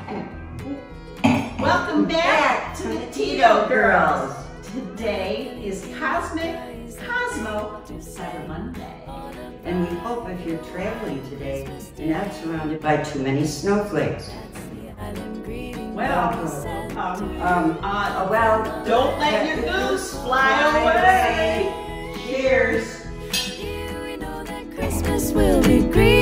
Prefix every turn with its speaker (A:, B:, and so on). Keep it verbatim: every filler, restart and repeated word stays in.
A: Welcome back to the Tito Girls. Today is Cosmic Cosmo Cyber Monday.
B: And we hope if you're traveling today, you're not surrounded by too many snowflakes.
A: Well, um, um, uh,
B: well,
A: don't let your goose fly away. Cheers.
C: Christmas will be green.